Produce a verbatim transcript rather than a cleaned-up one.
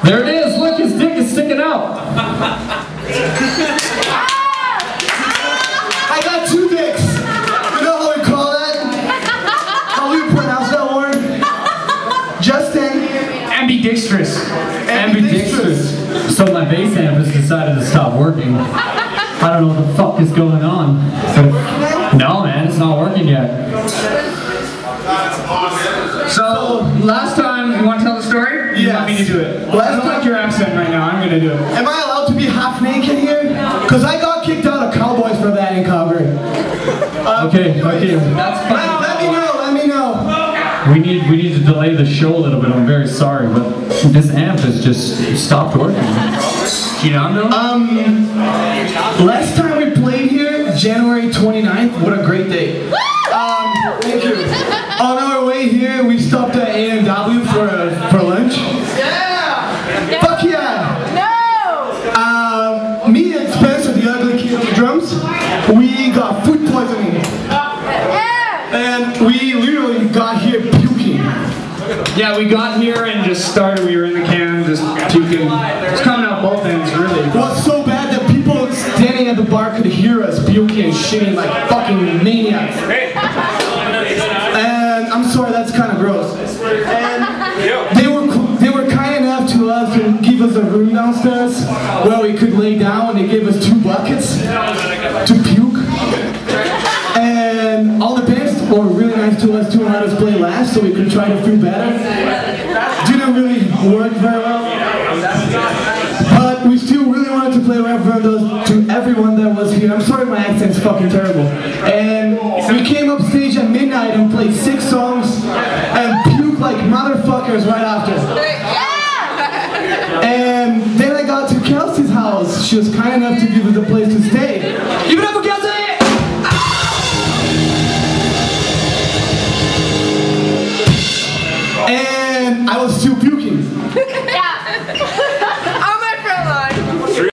There it is, look, his dick is sticking out. I got two dicks. You know how we call that? How we pronounce that word? Justin. ambiDICKstrous. ambiDICKstrous. So my bass amp has decided to stop working. I don't know what the fuck is going on. No man, it's not working yet. So, last time, you want to tell the story? You Yes. want me to do it? Last I don't like your accent right now, I'm going to do it. Am I allowed to be half naked here? Because I got kicked out of Cowboys for that in Calgary. Uh, Okay, okay, that's fine. Let, let me know, let me know. We need, we need to delay the show a little bit, I'm very sorry, but this amp has just stopped working. Girando? Um, last time we played here, January twenty-ninth, what a great day. Um, thank you. On our way here, we stopped at A and W for, uh, for lunch. Yeah! Fuck yeah! No! Um, me and Spencer, the ugly kid on the drums, we got food poisoning. And we literally got here puking. Yeah, we got here and just started, we were in the can, just puking. It's coming out both ends, really. It was so bad that people standing at the bar could hear us puking and shitting like fucking maniacs. And I'm sorry, that's kind of gross. And they were they were kind enough to us to give us a room downstairs where we could lay down, and they gave us two buckets to puke. And all the bands were really nice to us to let us play last so we could try to feel better. Didn't really work very well. But we still really wanted to play Reverend to everyone that was here. I'm sorry my accent's fucking terrible. And we came up stage at midnight and played six songs and puked like motherfuckers right after. And then I got to Kelsey's house. She was kind enough to give us a place to stay. Give it up for Kelsey! And I was still puking. Yeah.